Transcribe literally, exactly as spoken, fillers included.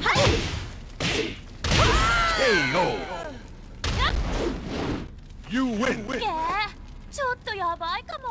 ケーオー You win! えー、ちょっとやばいかも。